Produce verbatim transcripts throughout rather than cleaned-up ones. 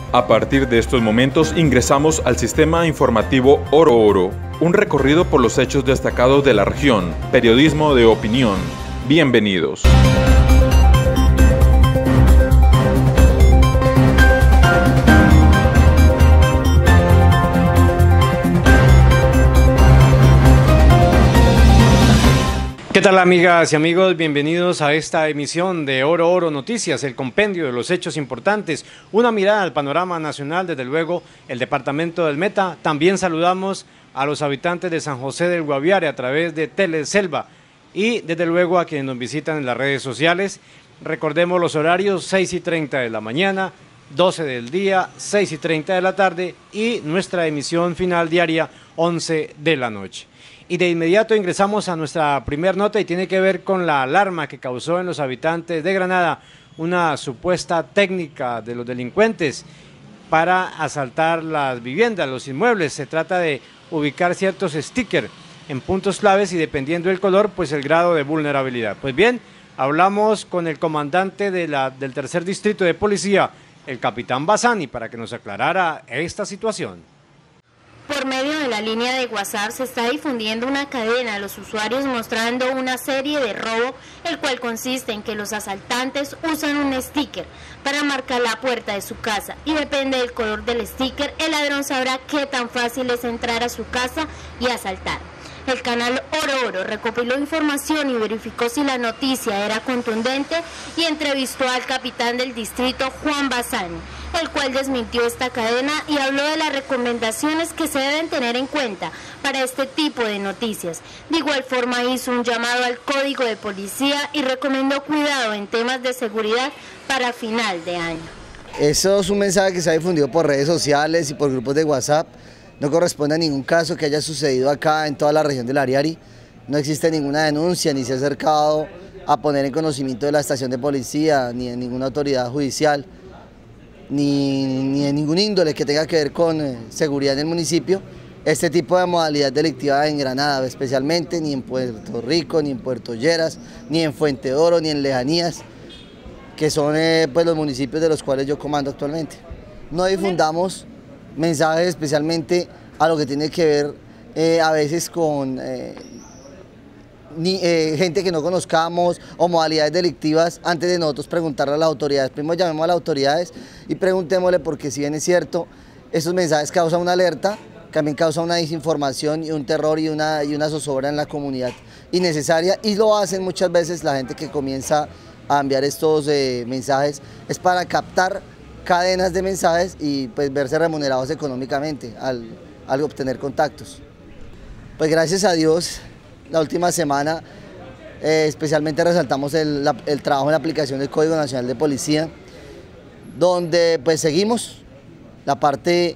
A partir de estos momentos ingresamos al sistema informativo Oro Oro, un recorrido por los hechos destacados de la región, periodismo de opinión. Bienvenidos. ¿Qué tal, amigas y amigos? Bienvenidos a esta emisión de Oro Oro Noticias, el compendio de los hechos importantes, una mirada al panorama nacional, desde luego el departamento del Meta. También saludamos a los habitantes de San José del Guaviare a través de Teleselva y desde luego a quienes nos visitan en las redes sociales. Recordemos los horarios: seis y treinta de la mañana, doce del día, seis y treinta de la tarde y nuestra emisión final diaria, once de la noche. Y de inmediato ingresamos a nuestra primer nota y tiene que ver con la alarma que causó en los habitantes de Granada una supuesta técnica de los delincuentes para asaltar las viviendas, los inmuebles. Se trata de ubicar ciertos stickers en puntos claves y dependiendo del color, pues el grado de vulnerabilidad. Pues bien, hablamos con el comandante de la, del tercer distrito de policía, el capitán Bassani, para que nos aclarara esta situación. Por medio de la línea de WhatsApp se está difundiendo una cadena a los usuarios mostrando una serie de robo, el cual consiste en que los asaltantes usan un sticker para marcar la puerta de su casa y depende del color del sticker, el ladrón sabrá qué tan fácil es entrar a su casa y asaltar. El canal Oro Oro recopiló información y verificó si la noticia era contundente y entrevistó al capitán del distrito, Juan Bassani, el cual desmintió esta cadena y habló de las recomendaciones que se deben tener en cuenta para este tipo de noticias. De igual forma hizo un llamado al código de policía y recomendó cuidado en temas de seguridad para final de año. Eso es un mensaje que se ha difundido por redes sociales y por grupos de WhatsApp. No corresponde a ningún caso que haya sucedido acá en toda la región del Ariari. No existe ninguna denuncia, ni se ha acercado a poner en conocimiento de la estación de policía, ni de ninguna autoridad judicial, ni, ni de ningún índole que tenga que ver con eh, seguridad en el municipio, este tipo de modalidad delictiva en Granada, especialmente, ni en Puerto Rico, ni en Puerto Lleras, ni en Fuente Oro, ni en Lejanías, que son eh, pues, los municipios de los cuales yo comando actualmente. No difundamos mensajes especialmente a lo que tiene que ver eh, a veces con eh, ni, eh, gente que no conozcamos o modalidades delictivas antes de nosotros preguntarle a las autoridades. Primero llamemos a las autoridades y preguntémosle, porque si bien es cierto, esos mensajes causan una alerta, también causan una desinformación y un terror y una, y una zozobra en la comunidad innecesaria, y lo hacen muchas veces la gente que comienza a enviar estos eh, mensajes, es para captar cadenas de mensajes y pues verse remunerados económicamente al, al obtener contactos. Pues gracias a Dios, la última semana eh, especialmente resaltamos el, la, el trabajo en la aplicación del Código Nacional de Policía, donde pues seguimos la parte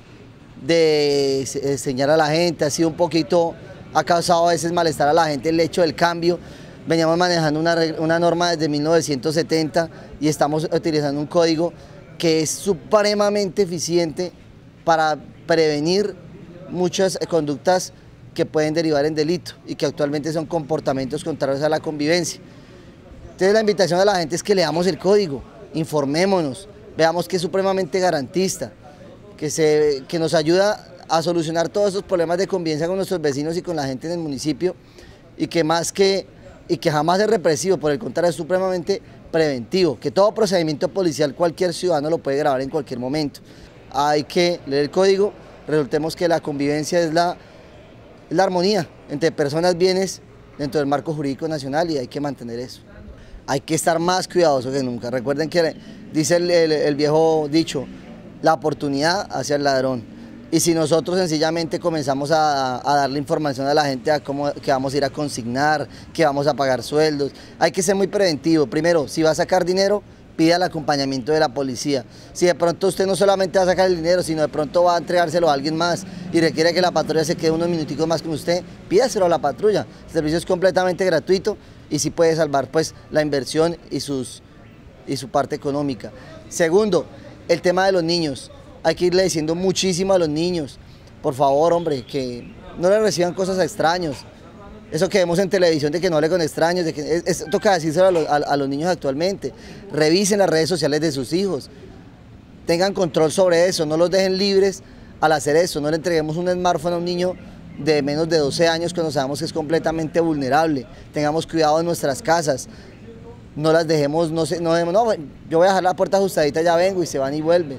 de enseñar a la gente. Ha sido un poquito, ha causado a veces malestar a la gente el hecho del cambio. Veníamos manejando una, una norma desde mil novecientos setenta y estamos utilizando un código que es supremamente eficiente para prevenir muchas conductas que pueden derivar en delito y que actualmente son comportamientos contrarios a la convivencia. Entonces la invitación a la gente es que leamos el código, informémonos, veamos que es supremamente garantista, que, se, que nos ayuda a solucionar todos esos problemas de convivencia con nuestros vecinos y con la gente en el municipio, y que más que, y que jamás es represivo, por el contrario es supremamente preventivo, que todo procedimiento policial cualquier ciudadano lo puede grabar en cualquier momento. Hay que leer el código, resultemos que la convivencia es la, es la armonía entre personas, bienes, dentro del marco jurídico nacional, y hay que mantener eso. Hay que estar más cuidadosos que nunca. Recuerden que dice el, el, el viejo dicho, la oportunidad hacia el ladrón. Y si nosotros sencillamente comenzamos a, a darle información a la gente a cómo, que vamos a ir a consignar, que vamos a pagar sueldos, hay que ser muy preventivo. Primero, si va a sacar dinero, pida el acompañamiento de la policía. Si de pronto usted no solamente va a sacar el dinero, sino de pronto va a entregárselo a alguien más y requiere que la patrulla se quede unos minuticos más con usted, pídaselo a la patrulla. El servicio es completamente gratuito y sí puede salvar pues la inversión y, sus, y su parte económica. Segundo, el tema de los niños. Hay que irle diciendo muchísimo a los niños, por favor, hombre, que no le reciban cosas a extraños. Eso que vemos en televisión de que no hable con extraños, de que es, es, toca decírselo a los, a, a los niños actualmente. Revisen las redes sociales de sus hijos. tengan control sobre eso, no los dejen libres al hacer eso, no le entreguemos un smartphone a un niño de menos de doce años cuando sabemos que es completamente vulnerable. Tengamos cuidado en nuestras casas, no las dejemos, no, se, no, dejemos, no, yo voy a dejar la puerta ajustadita, ya vengo, y se van y vuelven.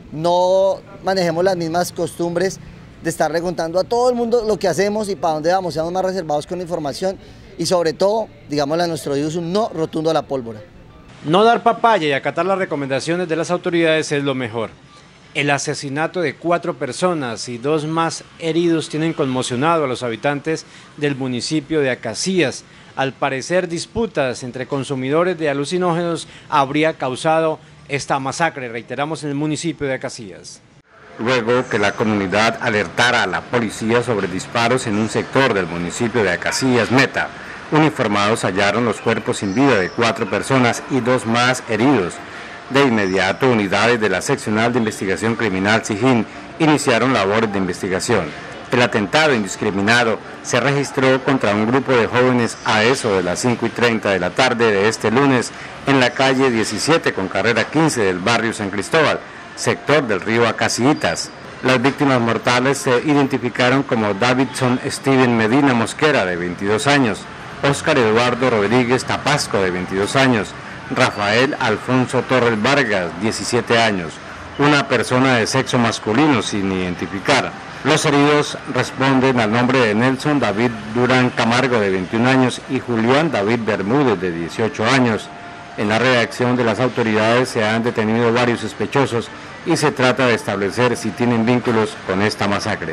No manejemos las mismas costumbres de estarle contando a todo el mundo lo que hacemos y para dónde vamos, seamos más reservados con la información y sobre todo, digámosle a nuestro Dios, un no rotundo a la pólvora. No dar papaya y acatar las recomendaciones de las autoridades es lo mejor. El asesinato de cuatro personas y dos más heridos tienen conmocionado a los habitantes del municipio de Acacías. Al parecer, disputas entre consumidores de alucinógenos habría causado esta masacre, reiteramos, en el municipio de Acacías. Luego que la comunidad alertara a la policía sobre disparos en un sector del municipio de Acacías, Meta, uniformados hallaron los cuerpos sin vida de cuatro personas y dos más heridos. De inmediato, unidades de la Seccional de Investigación Criminal SIJIN iniciaron labores de investigación. El atentado indiscriminado se registró contra un grupo de jóvenes a eso de las cinco y treinta de la tarde de este lunes en la calle diecisiete con carrera quince del barrio San Cristóbal, sector del río Acacías. Las víctimas mortales se identificaron como Davidson Steven Medina Mosquera, de veintidós años, Óscar Eduardo Rodríguez Tapasco, de veintidós años, Rafael Alfonso Torres Vargas, diecisiete años, una persona de sexo masculino sin identificar. Los heridos responden al nombre de Nelson David Durán Camargo, de veintiún años, y Julián David Bermúdez, de dieciocho años. En la reacción de las autoridades se han detenido varios sospechosos y se trata de establecer si tienen vínculos con esta masacre.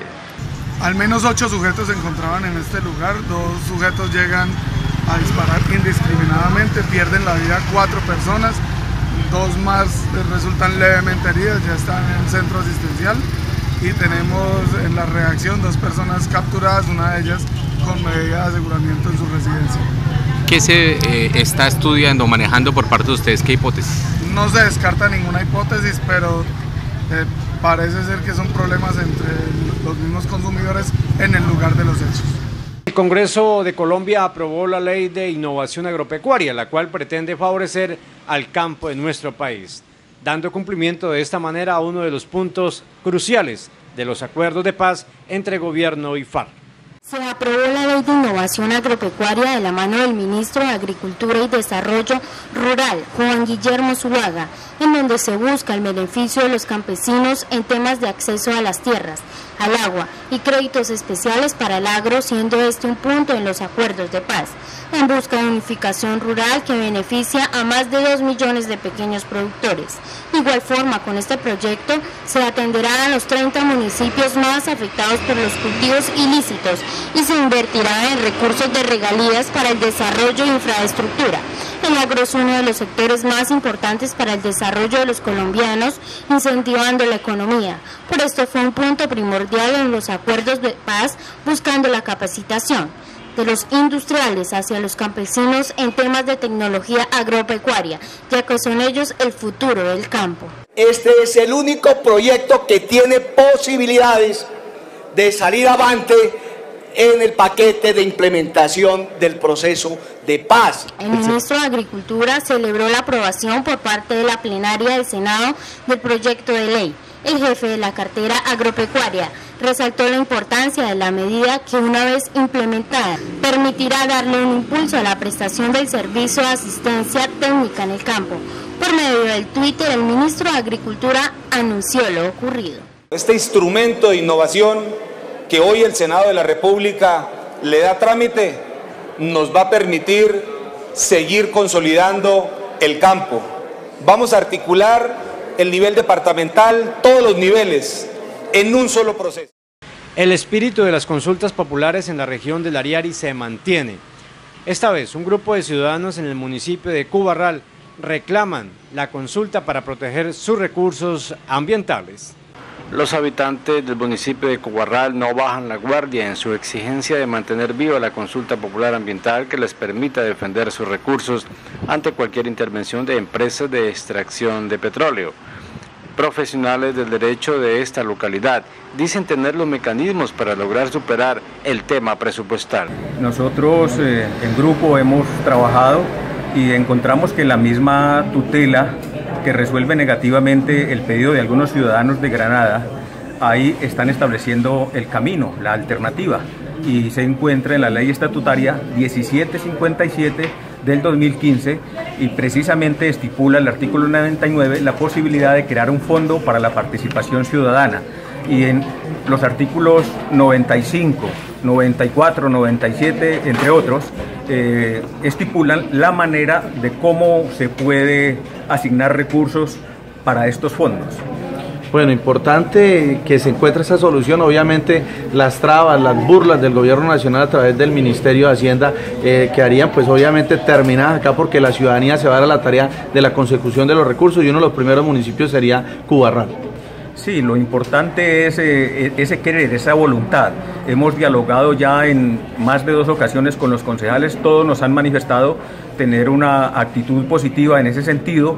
Al menos ocho sujetos se encontraban en este lugar, dos sujetos llegan a disparar indiscriminadamente, pierden la vida cuatro personas, dos más resultan levemente heridas, ya están en el centro asistencial, y tenemos en la reacción dos personas capturadas, una de ellas con medida de aseguramiento en su residencia. ¿Qué se eh, está estudiando o manejando por parte de ustedes? ¿Qué hipótesis? No se descarta ninguna hipótesis, pero eh, parece ser que son problemas entre los mismos consumidores en el lugar de los hechos. El Congreso de Colombia aprobó la Ley de Innovación Agropecuaria, la cual pretende favorecer al campo en nuestro país, dando cumplimiento de esta manera a uno de los puntos cruciales de los acuerdos de paz entre gobierno y FARC. Se aprobó la Ley de Innovación Agropecuaria de la mano del Ministro de Agricultura y Desarrollo Rural, Juan Guillermo Zuluaga, en donde se busca el beneficio de los campesinos en temas de acceso a las tierras, al agua y créditos especiales para el agro, siendo este un punto en los acuerdos de paz, en busca de unificación rural que beneficia a más de dos millones de pequeños productores. De igual forma, con este proyecto se atenderá a los treinta municipios más afectados por los cultivos ilícitos y se invertirá en recursos de regalías para el desarrollo de infraestructura. El agro es uno de los sectores más importantes para el desarrollo de los colombianos, incentivando la economía. Por esto fue un punto primordial en los acuerdos de paz, buscando la capacitación de los industriales hacia los campesinos en temas de tecnología agropecuaria, ya que son ellos el futuro del campo. Este es el único proyecto que tiene posibilidades de salir avante en el paquete de implementación del proceso de paz. El ministro de Agricultura celebró la aprobación por parte de la plenaria del Senado del proyecto de ley. El jefe de la cartera agropecuaria resaltó la importancia de la medida que, una vez implementada, permitirá darle un impulso a la prestación del servicio de asistencia técnica en el campo. Por medio del Twitter, el ministro de Agricultura anunció lo ocurrido. Este instrumento de innovación que hoy el Senado de la República le da trámite nos va a permitir seguir consolidando el campo. Vamos a articular el nivel departamental, todos los niveles, en un solo proceso. El espíritu de las consultas populares en la región del Ariari se mantiene. Esta vez, un grupo de ciudadanos en el municipio de Cubarral reclaman la consulta para proteger sus recursos ambientales. Los habitantes del municipio de Cubarral no bajan la guardia en su exigencia de mantener viva la consulta popular ambiental que les permita defender sus recursos ante cualquier intervención de empresas de extracción de petróleo. Profesionales del derecho de esta localidad dicen tener los mecanismos para lograr superar el tema presupuestal. Nosotros eh, en grupo hemos trabajado y encontramos que la misma tutela que resuelve negativamente el pedido de algunos ciudadanos de Granada, ahí están estableciendo el camino, la alternativa, y se encuentra en la ley estatutaria diecisiete cincuenta y siete del dos mil quince, y precisamente estipula el artículo noventa y nueve la posibilidad de crear un fondo para la participación ciudadana, y en los artículos noventa y cinco, noventa y cuatro, noventa y siete, entre otros, eh, estipulan la manera de cómo se puede asignar recursos para estos fondos. Bueno, importante que se encuentre esa solución. Obviamente las trabas, las burlas del gobierno nacional a través del Ministerio de Hacienda eh, quedarían pues obviamente terminadas acá, porque la ciudadanía se va a dar a la tarea de la consecución de los recursos, y uno de los primeros municipios sería Cubarral. Sí, lo importante es eh, ese querer, esa voluntad. Hemos dialogado ya en más de dos ocasiones con los concejales, todos nos han manifestado tener una actitud positiva en ese sentido,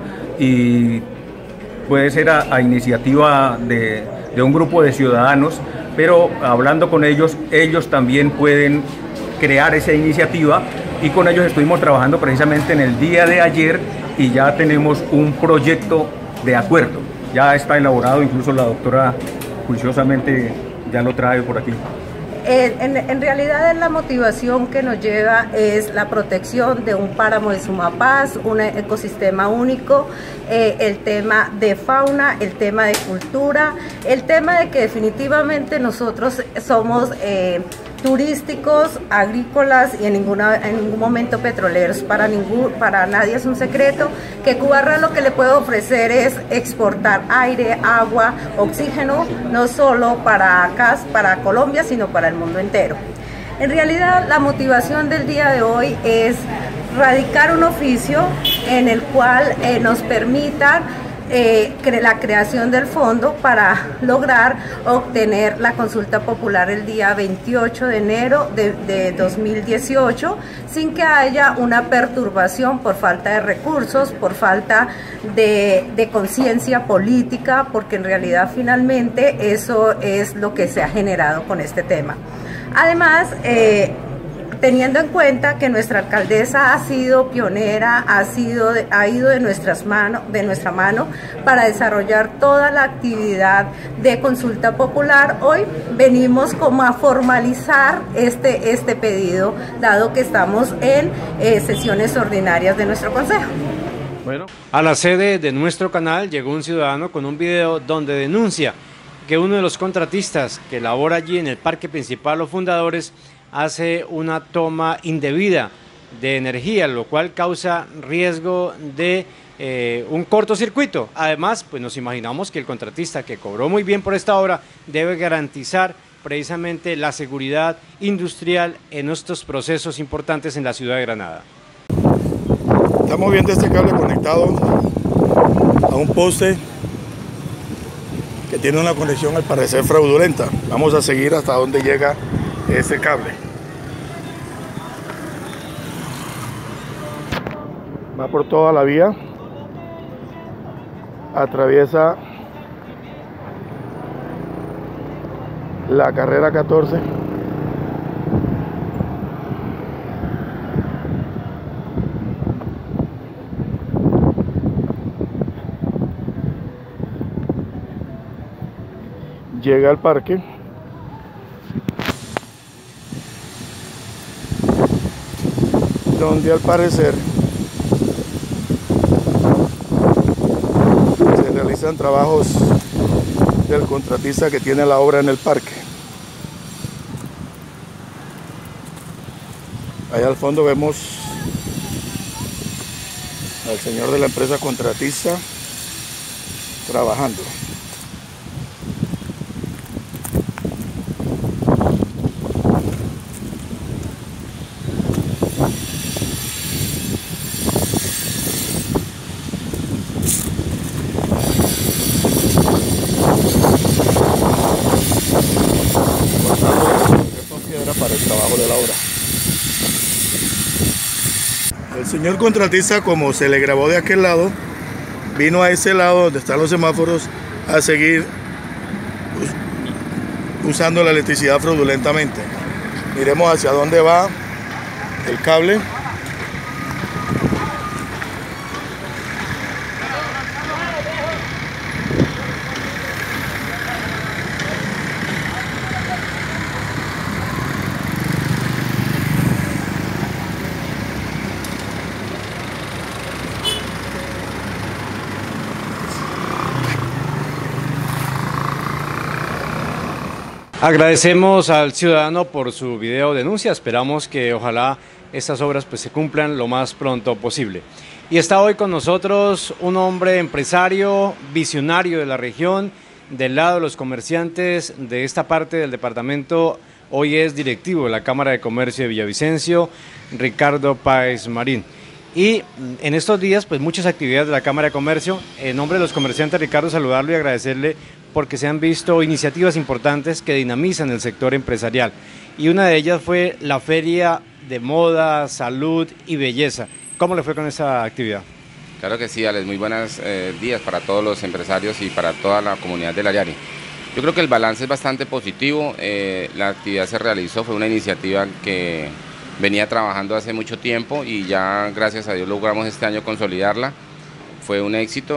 y puede ser a, a iniciativa de, de un grupo de ciudadanos, pero hablando con ellos, ellos también pueden crear esa iniciativa, y con ellos estuvimos trabajando precisamente en el día de ayer, y ya tenemos un proyecto de acuerdo. Ya está elaborado, incluso la doctora juiciosamente ya lo trae por aquí. Eh, en, en realidad la motivación que nos lleva es la protección de un páramo de Sumapaz, un ecosistema único, eh, el tema de fauna, el tema de cultura, el tema de que definitivamente nosotros somos eh, turísticos, agrícolas y en, ninguna, en ningún momento petroleros. Para, ningún, para nadie es un secreto que Cubarral lo que le puede ofrecer es exportar aire, agua, oxígeno, no solo para acá, para Colombia, sino para el mundo entero. En realidad la motivación del día de hoy es radicar un oficio en el cual eh, nos permita Eh, cre la creación del fondo para lograr obtener la consulta popular el día veintiocho de enero de, de dos mil dieciocho, sin que haya una perturbación por falta de recursos, por falta de, de conciencia política, porque en realidad finalmente eso es lo que se ha generado con este tema. Además, eh, teniendo en cuenta que nuestra alcaldesa ha sido pionera, ha, sido, ha ido de, nuestras mano, de nuestra mano para desarrollar toda la actividad de consulta popular, hoy venimos como a formalizar este, este pedido, dado que estamos en eh, sesiones ordinarias de nuestro consejo. Bueno, a la sede de nuestro canal llegó un ciudadano con un video donde denuncia que uno de los contratistas que labora allí en el parque principal Los Fundadores hace una toma indebida de energía, lo cual causa riesgo de eh, un cortocircuito. Además, pues nos imaginamos que el contratista, que cobró muy bien por esta obra, debe garantizar precisamente la seguridad industrial en estos procesos importantes en la ciudad de Granada. Estamos viendo este cable conectado a un poste que tiene una conexión al parecer fraudulenta. Vamos a seguir hasta donde llega ese cable. Va por toda la vía, atraviesa la carrera catorce, llega al parque, donde al parecer se realizan trabajos del contratista que tiene la obra en el parque. Allá al fondo vemos al señor de la empresa contratista trabajando. Para el trabajo de la obra. El señor contratista, como se le grabó de aquel lado, vino a ese lado donde están los semáforos a seguir usando la electricidad fraudulentamente. Miremos hacia dónde va el cable. Agradecemos al ciudadano por su video denuncia, esperamos que ojalá estas obras pues se cumplan lo más pronto posible. Y está hoy con nosotros un hombre empresario, visionario de la región, del lado de los comerciantes de esta parte del departamento. Hoy es directivo de la Cámara de Comercio de Villavicencio, Ricardo Páez Marín. Y en estos días, pues muchas actividades de la Cámara de Comercio. En nombre de los comerciantes, Ricardo, saludarlo y agradecerle porque se han visto iniciativas importantes que dinamizan el sector empresarial. Y una de ellas fue la Feria de Moda, Salud y Belleza. ¿Cómo le fue con esta actividad? Claro que sí, Alex, muy buenos eh, días para todos los empresarios y para toda la comunidad del Ariari. Yo creo que el balance es bastante positivo, eh, la actividad se realizó, fue una iniciativa que venía trabajando hace mucho tiempo y ya gracias a Dios logramos este año consolidarla. Fue un éxito,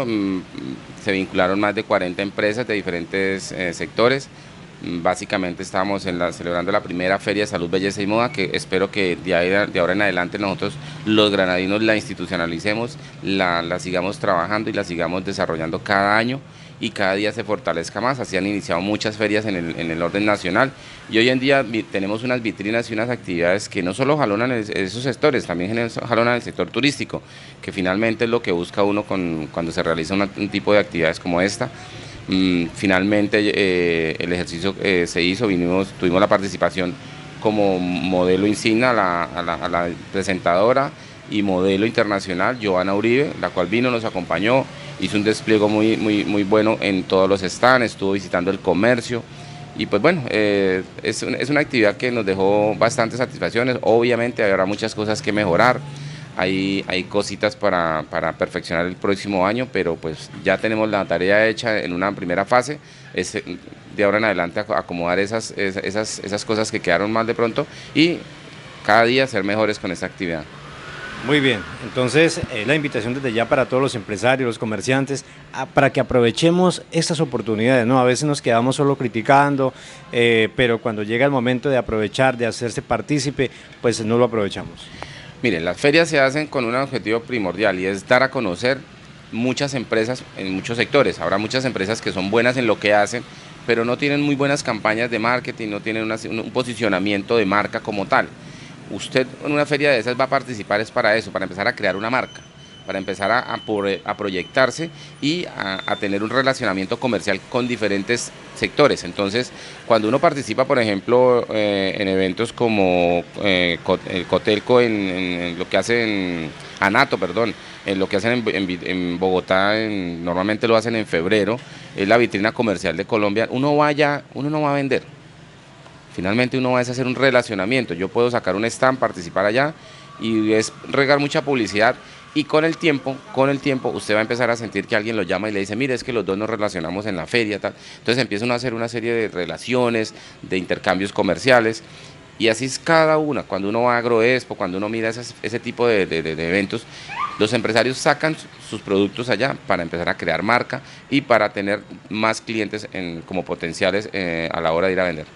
se vincularon más de cuarenta empresas de diferentes eh, sectores. Básicamente estábamos en la, celebrando la primera Feria de Salud, Belleza y Moda, que espero que de, ahí, de ahora en adelante nosotros los granadinos la institucionalicemos, la, la sigamos trabajando y la sigamos desarrollando cada año y cada día se fortalezca más. Así han iniciado muchas ferias en el, en el orden nacional y hoy en día vi, tenemos unas vitrinas y unas actividades que no solo jalonan el, esos sectores, también jalonan el sector turístico, que finalmente es lo que busca uno con, cuando se realiza una, un tipo de actividades como esta. Mm, finalmente eh, el ejercicio eh, se hizo, vinimos, tuvimos la participación como modelo insignia a la, a la, a la presentadora y modelo internacional Joana Uribe, la cual vino, nos acompañó, hizo un despliegue muy, muy, muy bueno en todos los stands, estuvo visitando el comercio y pues bueno, eh, es, es una actividad que nos dejó bastantes satisfacciones. Obviamente habrá muchas cosas que mejorar, hay, hay cositas para, para perfeccionar el próximo año, pero pues ya tenemos la tarea hecha en una primera fase, es de ahora en adelante acomodar esas, esas, esas cosas que quedaron mal de pronto y cada día ser mejores con esta actividad. Muy bien, entonces eh, la invitación desde ya para todos los empresarios, los comerciantes, a, para que aprovechemos estas oportunidades, ¿no? A veces nos quedamos solo criticando, eh, pero cuando llega el momento de aprovechar, de hacerse partícipe, pues no lo aprovechamos. Miren, las ferias se hacen con un objetivo primordial y es dar a conocer muchas empresas en muchos sectores. Habrá muchas empresas que son buenas en lo que hacen, pero no tienen muy buenas campañas de marketing, no tienen una, un posicionamiento de marca como tal. Usted en una feria de esas va a participar es para eso, para empezar a crear una marca, para empezar a, a, a proyectarse y a, a tener un relacionamiento comercial con diferentes sectores. Entonces, cuando uno participa, por ejemplo, eh, en eventos como eh, el Cotelco, en, en lo que hacen, Anato, perdón, en lo que hacen en, en, en Bogotá, en, normalmente lo hacen en febrero, es la vitrina comercial de Colombia, uno vaya, uno no va a vender. Finalmente uno va a hacer un relacionamiento, yo puedo sacar un stand, participar allá y es regar mucha publicidad y con el tiempo, con el tiempo usted va a empezar a sentir que alguien lo llama y le dice, mire, es que los dos nos relacionamos en la feria, tal. Entonces empiezan a hacer una serie de relaciones, de intercambios comerciales y así es cada una. Cuando uno va a Agroexpo, cuando uno mira esas, ese tipo de, de, de eventos, los empresarios sacan sus productos allá para empezar a crear marca y para tener más clientes en, como potenciales eh, a la hora de ir a vender.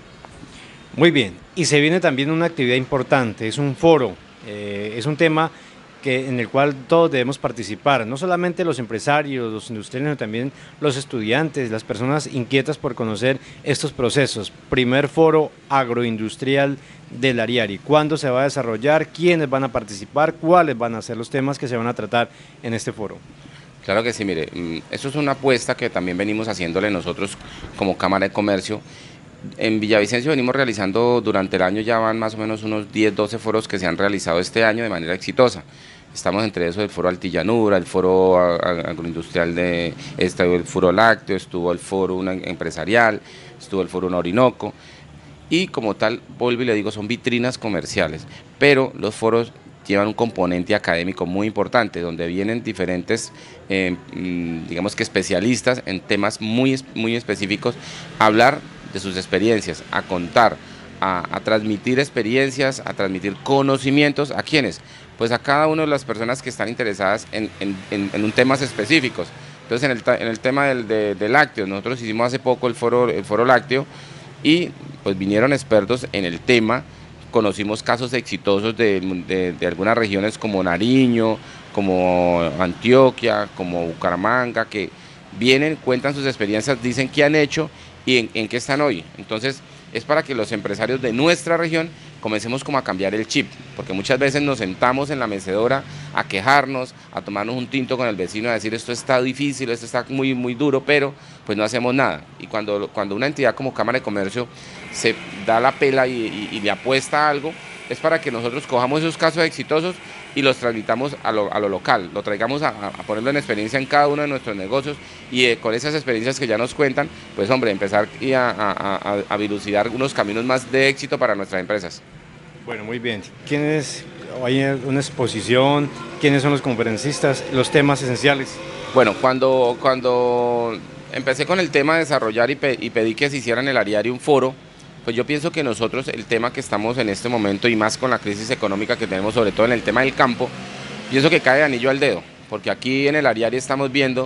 Muy bien, y se viene también una actividad importante, es un foro, eh, es un tema que, en el cual todos debemos participar, no solamente los empresarios, los industriales, sino también los estudiantes, las personas inquietas por conocer estos procesos. Primer foro agroindustrial del Ariari, ¿cuándo se va a desarrollar? ¿Quiénes van a participar? ¿Cuáles van a ser los temas que se van a tratar en este foro? Claro que sí, mire, eso es una apuesta que también venimos haciéndole nosotros como Cámara de Comercio. En Villavicencio venimos realizando durante el año, ya van más o menos unos diez, doce foros que se han realizado este año de manera exitosa. Estamos entre eso el foro Altillanura, el foro agroindustrial de este, el foro lácteo, estuvo el foro empresarial, estuvo el foro Orinoco y como tal, vuelvo y le digo, son vitrinas comerciales, pero los foros llevan un componente académico muy importante, donde vienen diferentes, eh, digamos que especialistas en temas muy, muy específicos, a hablar de sus experiencias, a contar, a, a transmitir experiencias, a transmitir conocimientos, ¿a quiénes? Pues a cada una de las personas que están interesadas en, en, en, en un temas específicos. Entonces en el, en el tema del de, de lácteos, nosotros hicimos hace poco el foro, el foro lácteo y pues vinieron expertos en el tema, conocimos casos exitosos de, de, de algunas regiones como Nariño, como Antioquia, como Bucaramanga, que vienen, cuentan sus experiencias, dicen qué han hecho y en, en qué están hoy. Entonces es para que los empresarios de nuestra región comencemos como a cambiar el chip, porque muchas veces nos sentamos en la mecedora a quejarnos, a tomarnos un tinto con el vecino, a decir esto está difícil, esto está muy, muy duro, pero pues no hacemos nada. Y cuando, cuando una entidad como Cámara de Comercio se da la pela y, y, y le apuesta a algo, es para que nosotros cojamos esos casos exitosos y los transmitamos a lo, a lo local, lo traigamos a, a ponerlo en experiencia en cada uno de nuestros negocios y eh, con esas experiencias que ya nos cuentan, pues hombre, empezar y a, a, a, a dilucidar unos caminos más de éxito para nuestras empresas. Bueno, muy bien. ¿Quiénes, hay una exposición? ¿Quiénes son los conferencistas? ¿Los temas esenciales? Bueno, cuando, cuando empecé con el tema de desarrollar y, pe, y pedí que se hiciera en el Ariari un foro, pues yo pienso que nosotros, el tema que estamos en este momento y más con la crisis económica que tenemos, sobre todo en el tema del campo, pienso que cae de anillo al dedo, porque aquí en el Ariari estamos viendo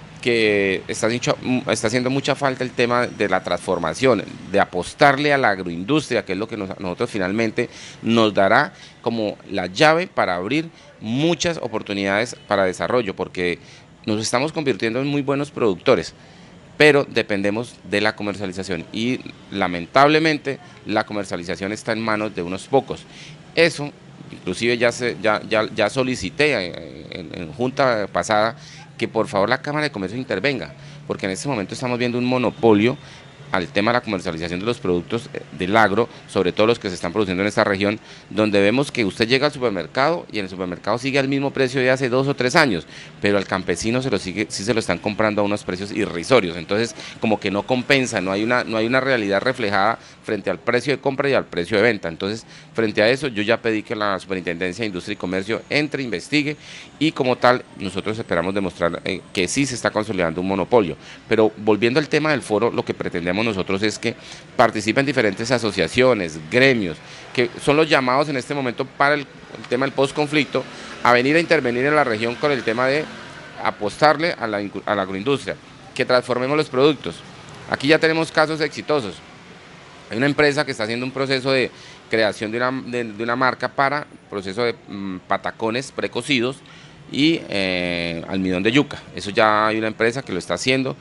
que está, dicho, está haciendo mucha falta el tema de la transformación, de apostarle a la agroindustria, que es lo que nos, nosotros finalmente nos dará como la llave para abrir muchas oportunidades para desarrollo, porque nos estamos convirtiendo en muy buenos productores, pero dependemos de la comercialización y lamentablemente la comercialización está en manos de unos pocos. Eso, inclusive ya, se, ya, ya, ya solicité en, en junta pasada que por favor la Cámara de Comercio intervenga, porque en este momento estamos viendo un monopolio al tema de la comercialización de los productos del agro, sobre todo los que se están produciendo en esta región, donde vemos que usted llega al supermercado y en el supermercado sigue al mismo precio de hace dos o tres años, pero al campesino se lo sigue, sí se lo están comprando a unos precios irrisorios, entonces como que no compensa, no hay una, no hay una realidad reflejada frente al precio de compra y al precio de venta. Entonces, frente a eso, yo ya pedí que la Superintendencia de Industria y Comercio entre, investigue y como tal, nosotros esperamos demostrar eh, que sí se está consolidando un monopolio. Pero volviendo al tema del foro, lo que pretendemos nosotros es que participen diferentes asociaciones, gremios, que son los llamados en este momento para el, el tema del postconflicto, a venir a intervenir en la región con el tema de apostarle a la, a la agroindustria, que transformemos los productos. Aquí ya tenemos casos exitosos. Hay una empresa que está haciendo un proceso de creación de una, de, de una marca para proceso de mmm, patacones precocidos y eh, almidón de yuca. Eso ya hay una empresa que lo está haciendo,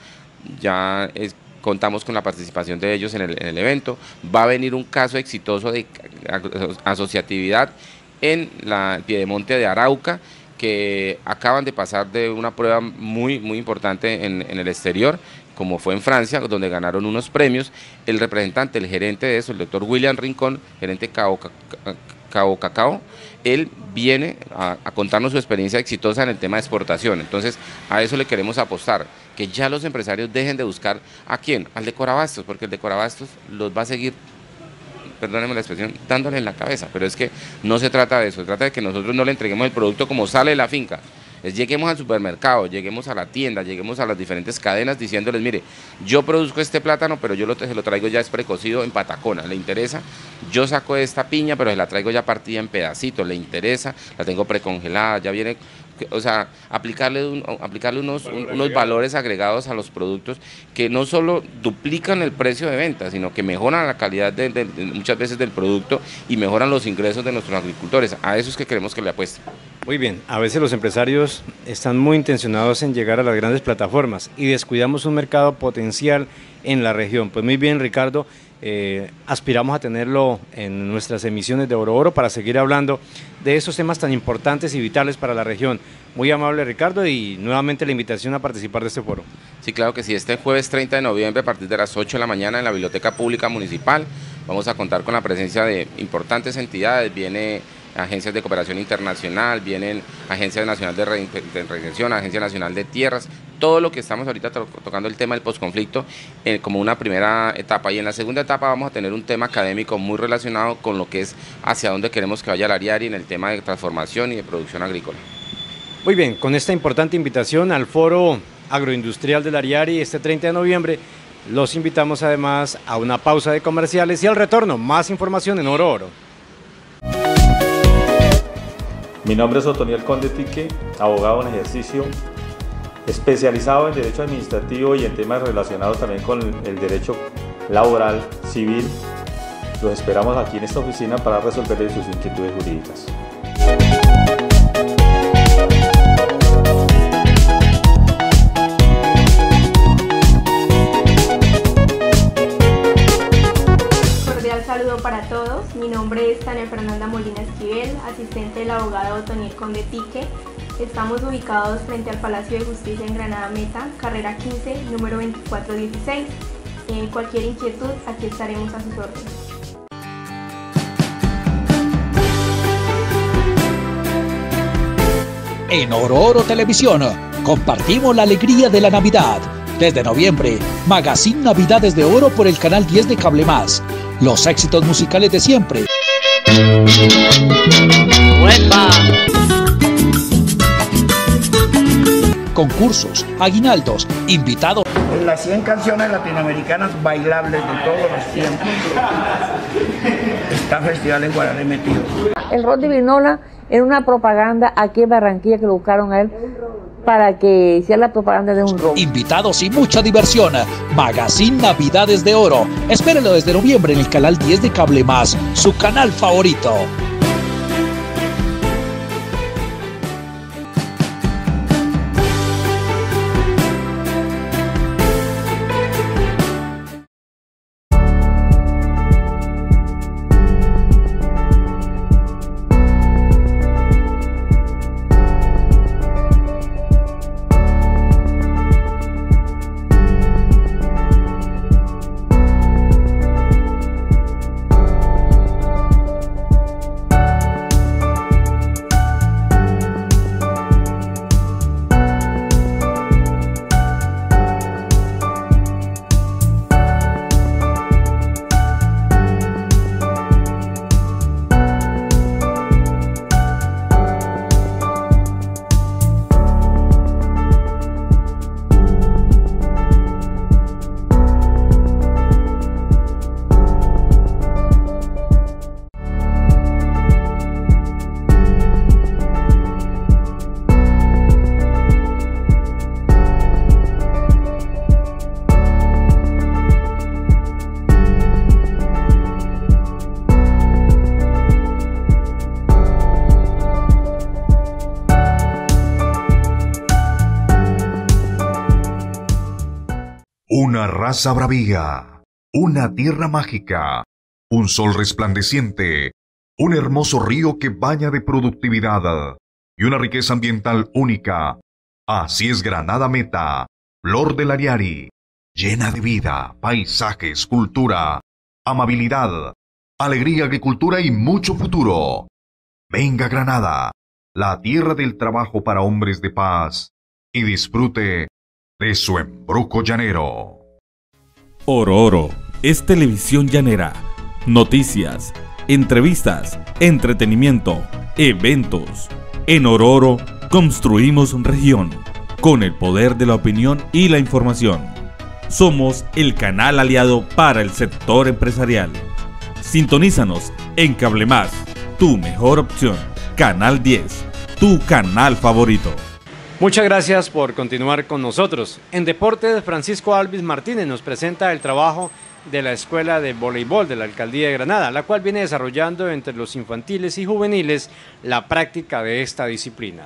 ya es, contamos con la participación de ellos en el, en el evento. Va a venir un caso exitoso de asociatividad en la, el Piedemonte de Arauca, que acaban de pasar de una prueba muy, muy importante en, en el exterior, como fue en Francia, donde ganaron unos premios. El representante, el gerente de eso, el doctor William Rincón, gerente Cabo, Cabo Cacao, él viene a, a contarnos su experiencia exitosa en el tema de exportación. Entonces, a eso le queremos apostar, que ya los empresarios dejen de buscar ¿a quién? Al de Corabastos, porque el de Corabastos los va a seguir, perdónenme la expresión, dándole en la cabeza, pero es que no se trata de eso, se trata de que nosotros no le entreguemos el producto como sale de la finca. Es lleguemos al supermercado, lleguemos a la tienda, lleguemos a las diferentes cadenas diciéndoles, mire, yo produzco este plátano, pero yo lo, se lo traigo ya es precocido en patacona, ¿le interesa? Yo saco esta piña, pero se la traigo ya partida en pedacitos, ¿le interesa? La tengo precongelada, ya viene, o sea, aplicarle, un, aplicarle unos, un, unos valores agregados a los productos que no solo duplican el precio de venta, sino que mejoran la calidad de, de, de, muchas veces del producto y mejoran los ingresos de nuestros agricultores. A eso es que queremos que le apuesten. Muy bien, a veces los empresarios están muy intencionados en llegar a las grandes plataformas y descuidamos un mercado potencial en la región. Pues muy bien, Ricardo, eh, aspiramos a tenerlo en nuestras emisiones de Oro Oro para seguir hablando de esos temas tan importantes y vitales para la región. Muy amable, Ricardo, y nuevamente la invitación a participar de este foro. Sí, claro que sí, este jueves treinta de noviembre a partir de las ocho de la mañana en la Biblioteca Pública Municipal vamos a contar con la presencia de importantes entidades, viene agencias de cooperación internacional, vienen Agencia Nacional de Reinserción, Agencia Nacional de Tierras, todo lo que estamos ahorita to tocando el tema del posconflicto eh, como una primera etapa, y en la segunda etapa vamos a tener un tema académico muy relacionado con lo que es hacia dónde queremos que vaya el Ariari en el tema de transformación y de producción agrícola. Muy bien, con esta importante invitación al Foro Agroindustrial del Ariari este treinta de noviembre, los invitamos además a una pausa de comerciales y al retorno, más información en Oro Oro. Mi nombre es Otoniel Conde Tique, abogado en ejercicio, especializado en Derecho Administrativo y en temas relacionados también con el derecho laboral, civil. Los esperamos aquí en esta oficina para resolver sus inquietudes jurídicas. Tania Fernanda Molina Esquivel, asistente del abogado Otoniel Condetique. Estamos ubicados frente al Palacio de Justicia en Granada Meta, carrera quince, número veinticuatro dieciséis. Eh, cualquier inquietud, aquí estaremos a sus órdenes. En Oro Oro Televisión compartimos la alegría de la Navidad. Desde noviembre, Magazine Navidades de Oro por el canal diez de Cable Más. Los éxitos musicales de siempre. ¡Uepa! Concursos, aguinaldos, invitados. Las cien canciones latinoamericanas bailables de todos los tiempos. Está Festival en Guaraní metido. El Ron Divinola en una propaganda aquí en Barranquilla que lo buscaron a él para que hiciera la propaganda de un ron. Invitados y mucha diversión. Magazine Navidades de Oro. Espérenlo desde noviembre en el canal diez de Cable Más, su canal favorito. Una raza bravía, una tierra mágica, un sol resplandeciente, un hermoso río que baña de productividad y una riqueza ambiental única. Así es Granada Meta, Flor del Ariari, llena de vida, paisajes, cultura, amabilidad, alegría, agricultura y mucho futuro. Venga Granada, la tierra del trabajo para hombres de paz, y disfrute de su embrujo llanero. Oro Oro es televisión llanera, noticias, entrevistas, entretenimiento, eventos. En Oro Oro construimos región, con el poder de la opinión y la información. Somos el canal aliado para el sector empresarial. Sintonízanos en Cable Más, tu mejor opción. Canal diez, tu canal favorito. Muchas gracias por continuar con nosotros. En Deportes, Francisco Alvis Martínez nos presenta el trabajo de la Escuela de Voleibol de la Alcaldía de Granada, la cual viene desarrollando entre los infantiles y juveniles la práctica de esta disciplina.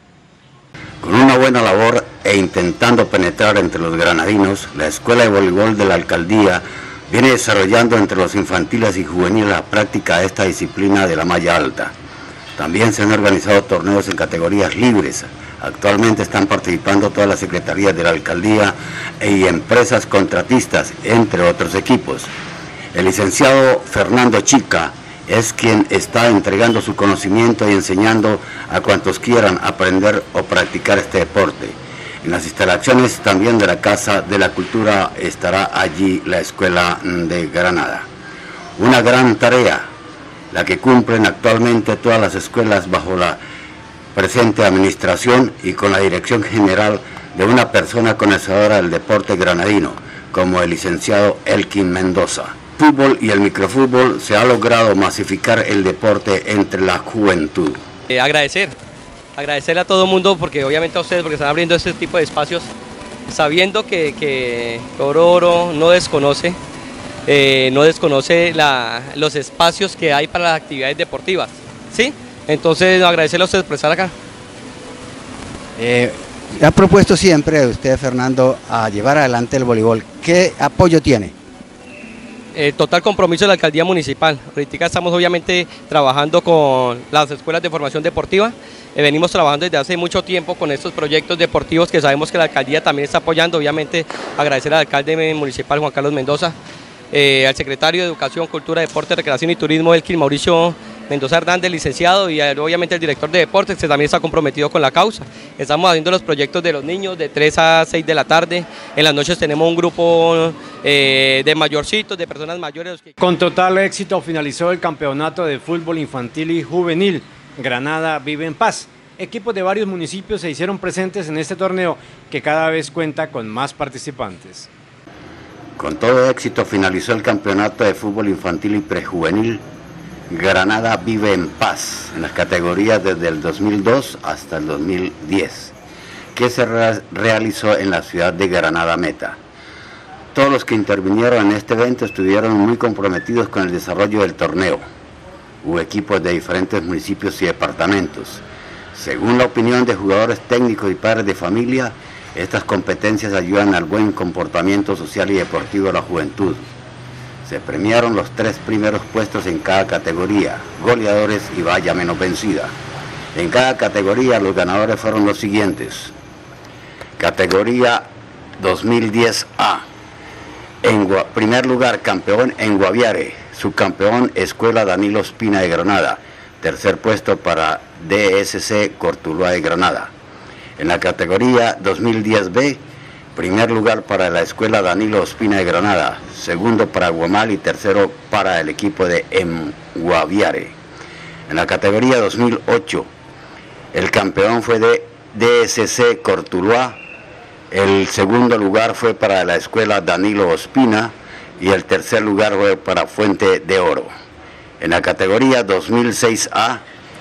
Con una buena labor e intentando penetrar entre los granadinos, la Escuela de Voleibol de la Alcaldía viene desarrollando entre los infantiles y juveniles la práctica de esta disciplina de la malla alta. También se han organizado torneos en categorías libres. Actualmente están participando todas las secretarías de la alcaldía y empresas contratistas, entre otros equipos. El licenciado Fernando Chica es quien está entregando su conocimiento y enseñando a cuantos quieran aprender o practicar este deporte. En las instalaciones también de la Casa de la Cultura estará allí la Escuela de Granada. Una gran tarea, la que cumplen actualmente todas las escuelas bajo la presente administración y con la dirección general de una persona conocedora del deporte granadino, como el licenciado Elkin Mendoza. El fútbol y el microfútbol se ha logrado masificar el deporte entre la juventud. Eh, agradecer, agradecerle a todo el mundo, porque obviamente a ustedes, porque están abriendo este tipo de espacios, sabiendo que, que Oro Oro no desconoce, eh, no desconoce la, los espacios que hay para las actividades deportivas, ¿sí? Entonces, agradecerle a ustedes por estar acá. Eh, ha propuesto siempre usted, Fernando, a llevar adelante el voleibol. ¿Qué apoyo tiene? Eh, total compromiso de la alcaldía municipal. Ahorita estamos obviamente trabajando con las escuelas de formación deportiva. Eh, venimos trabajando desde hace mucho tiempo con estos proyectos deportivos que sabemos que la alcaldía también está apoyando. Obviamente agradecer al alcalde municipal Juan Carlos Mendoza, eh, al secretario de Educación, Cultura, Deporte, Recreación y Turismo, Elkin Mauricio Mendoza Hernández, licenciado, y obviamente el director de deportes, que también está comprometido con la causa. Estamos haciendo los proyectos de los niños de tres a seis de la tarde. En las noches tenemos un grupo eh, de mayorcitos, de personas mayores. Con total éxito finalizó el campeonato de fútbol infantil y juvenil. Granada vive en paz. Equipos de varios municipios se hicieron presentes en este torneo que cada vez cuenta con más participantes. Con todo éxito finalizó el campeonato de fútbol infantil y prejuvenil. Granada vive en paz en las categorías desde el dos mil dos hasta el dos mil diez, que se re realizó en la ciudad de Granada Meta. Todos los que intervinieron en este evento estuvieron muy comprometidos con el desarrollo del torneo. Hubo equipos de diferentes municipios y departamentos. Según la opinión de jugadores técnicos y padres de familia, estas competencias ayudan al buen comportamiento social y deportivo de la juventud. Se premiaron los tres primeros puestos en cada categoría, goleadores y valla menos vencida. En cada categoría los ganadores fueron los siguientes. Categoría dos mil diez A. En primer lugar, campeón en Guaviare, subcampeón Escuela Danilo Ospina de Granada, tercer puesto para D S C Cortuluá de Granada. En la categoría dos mil diez B, primer lugar para la Escuela Danilo Ospina de Granada, segundo para Guamal y tercero para el equipo de em Guaviare. En la categoría dos mil ocho, el campeón fue de D S C Cortuluá, el segundo lugar fue para la Escuela Danilo Ospina y el tercer lugar fue para Fuente de Oro. En la categoría dos mil seis A,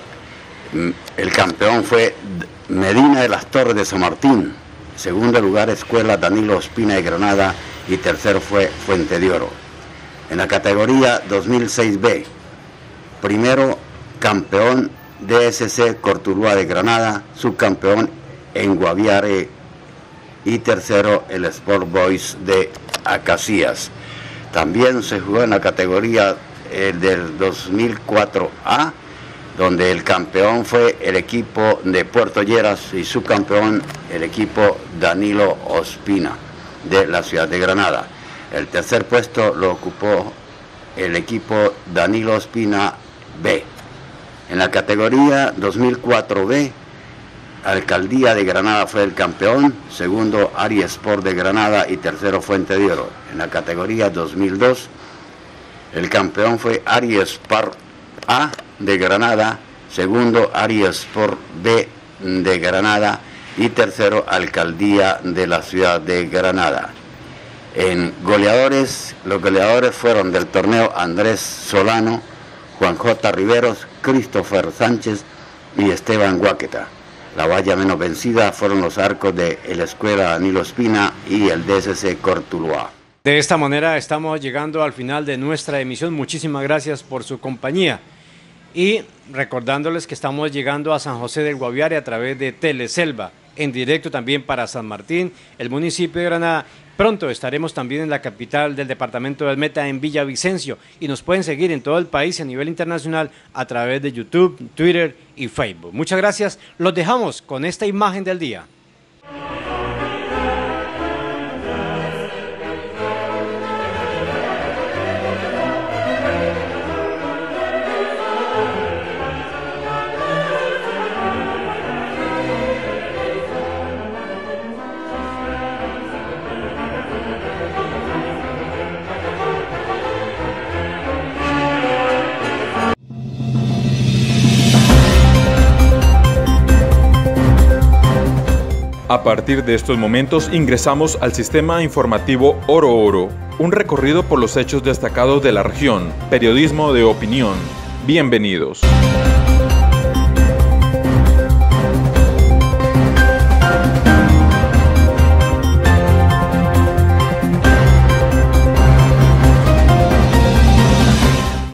el campeón fue Medina de las Torres de San Martín, segundo lugar Escuela Danilo Ospina de Granada y tercero fue Fuente de Oro. En la categoría dos mil seis B, primero campeón D S C Cortuluá de Granada, subcampeón en Guaviare y tercero el Sport Boys de Acacías. También se jugó en la categoría eh, del dos mil cuatro A, donde el campeón fue el equipo de Puerto Lleras y subcampeón el equipo Danilo Ospina de la ciudad de Granada. El tercer puesto lo ocupó el equipo Danilo Ospina B. En la categoría dos mil cuatro B, Alcaldía de Granada fue el campeón, segundo Ari Sport de Granada y tercero Fuente de Oro. En la categoría dos mil dos, el campeón fue Ari Sport A de Granada, segundo Ari Sport B de Granada y tercero Alcaldía de la ciudad de Granada. En goleadores, los goleadores fueron del torneo Andrés Solano, Juan J. Riveros, Christopher Sánchez y Esteban Guáqueta. La valla menos vencida fueron los arcos de la Escuela Danilo Ospina y el D S C Cortuluá. De esta manera estamos llegando al final de nuestra emisión. Muchísimas gracias por su compañía. Y recordándoles que estamos llegando a San José del Guaviare a través de Teleselva, en directo también para San Martín, el municipio de Granada. Pronto estaremos también en la capital del departamento del Meta, en Villavicencio, y nos pueden seguir en todo el país a nivel internacional a través de YouTube, Twitter y Facebook. Muchas gracias. Los dejamos con esta imagen del día. A partir de estos momentos ingresamos al sistema informativo Oro Oro, un recorrido por los hechos destacados de la región, periodismo de opinión. Bienvenidos.